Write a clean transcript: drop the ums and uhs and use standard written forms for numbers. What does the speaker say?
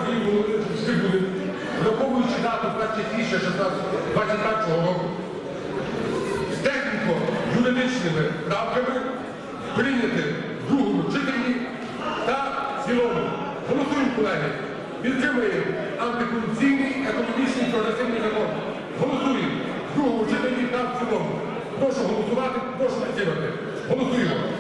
трибуни, враховуючи дату 1 січня 2021 року, з техніко-юридичними правками прийняти в другому читанні та в цілому. Голосуємо, колеги. Підтримуємо антикорупційний, економічний, прогресивний закон. Голосуємо в другому читанні та в цілому. Прошу голосувати, прошу підтримати. Голосуємо.